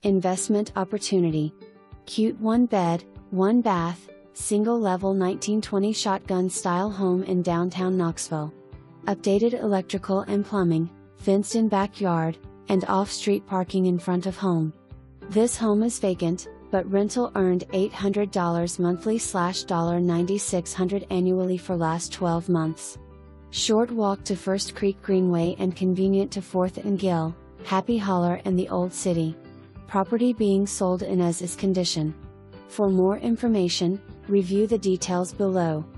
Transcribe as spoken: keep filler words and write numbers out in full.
Investment opportunity. Cute one bed, one bath, single level nineteen twenty shotgun style home in downtown Knoxville. Updated electrical and plumbing, fenced in backyard, and off-street parking in front of home. This home is vacant, but rental earned eight hundred dollars monthly slash ninety-six hundred dollars annually for last twelve months. Short walk to First Creek Greenway and convenient to fourth and Gill, Happy Holler and the Old City. Property being sold in as-is condition. For more information, review the details below.